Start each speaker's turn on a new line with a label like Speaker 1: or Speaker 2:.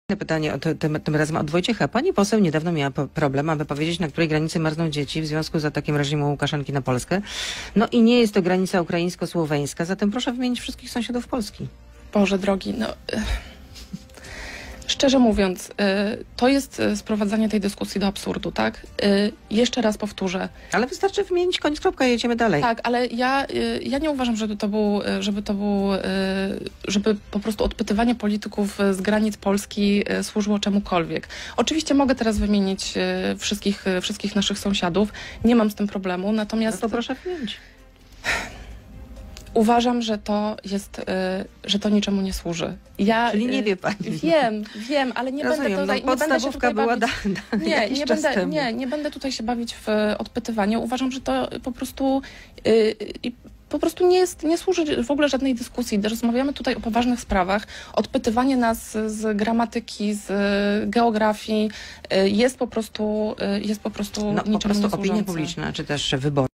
Speaker 1: Pytanie tym razem od Wojciecha. Pani poseł niedawno miała problem, aby powiedzieć, na której granicy marzną dzieci w związku z atakiem reżimu Łukaszenki na Polskę. No i nie jest to granica ukraińsko-słoweńska, zatem proszę wymienić wszystkich sąsiadów Polski.
Speaker 2: Boże drogi, no... Szczerze mówiąc, to jest sprowadzanie tej dyskusji do absurdu, tak? Jeszcze raz powtórzę.
Speaker 1: Ale wystarczy wymienić koniec, kropka, jedziemy dalej.
Speaker 2: Tak, ale ja nie uważam, żeby po prostu odpytywanie polityków z granic Polski służyło czemukolwiek. Oczywiście mogę teraz wymienić wszystkich naszych sąsiadów, nie mam z tym problemu, natomiast...
Speaker 1: No to proszę wymienić.
Speaker 2: Uważam, że to jest, że to niczemu nie służy.
Speaker 1: Czyli nie wie pani.
Speaker 2: Wiem, ale nie
Speaker 1: Rozumiem,
Speaker 2: będę tutaj,
Speaker 1: no,
Speaker 2: nie będę się tutaj
Speaker 1: była
Speaker 2: bawić. Nie będę tutaj się bawić w odpytywanie. Uważam, że to po prostu nie służy w ogóle żadnej dyskusji. Rozmawiamy tutaj o poważnych sprawach. Odpytywanie nas z gramatyki, z geografii jest po prostu
Speaker 1: no,
Speaker 2: niczemu
Speaker 1: po prostu
Speaker 2: niesłużące.
Speaker 1: opinia publiczna, czy też wybory.